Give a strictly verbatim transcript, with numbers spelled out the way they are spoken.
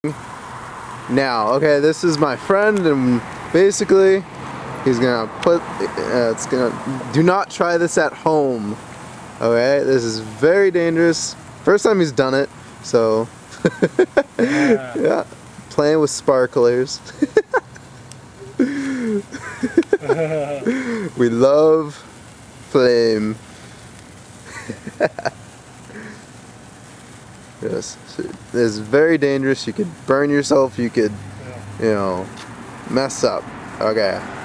Now, okay, this is my friend, and basically, he's gonna put, uh, it's gonna, do not try this at home, okay? This is very dangerous. First time he's done it, so, yeah, yeah. Playing with sparklers. We love flame. Yes, this is very dangerous. You could burn yourself, you could, you know, mess up. Okay.